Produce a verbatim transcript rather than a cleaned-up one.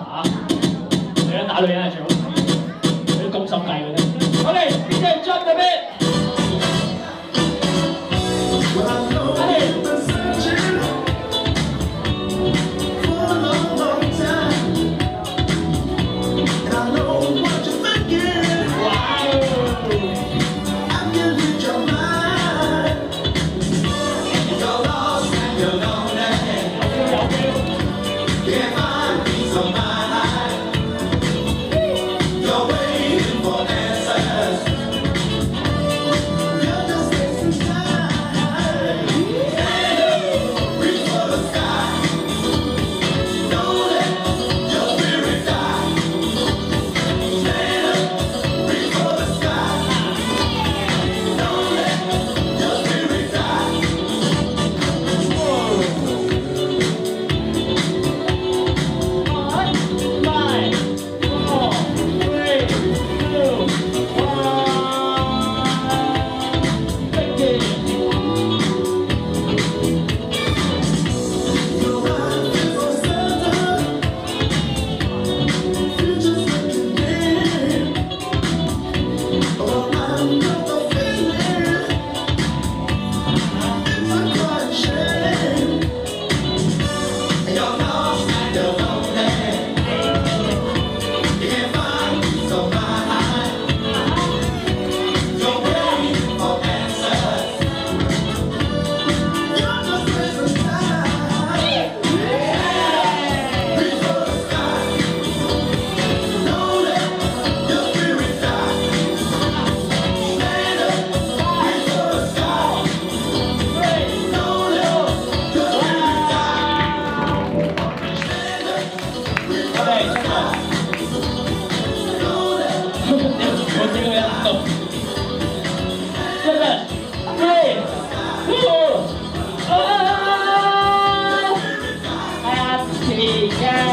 嚇，女人打女人係最好睇，嗰啲攻心計嗰啲。OK，邊隻 jump 嘅咩？ Yeah.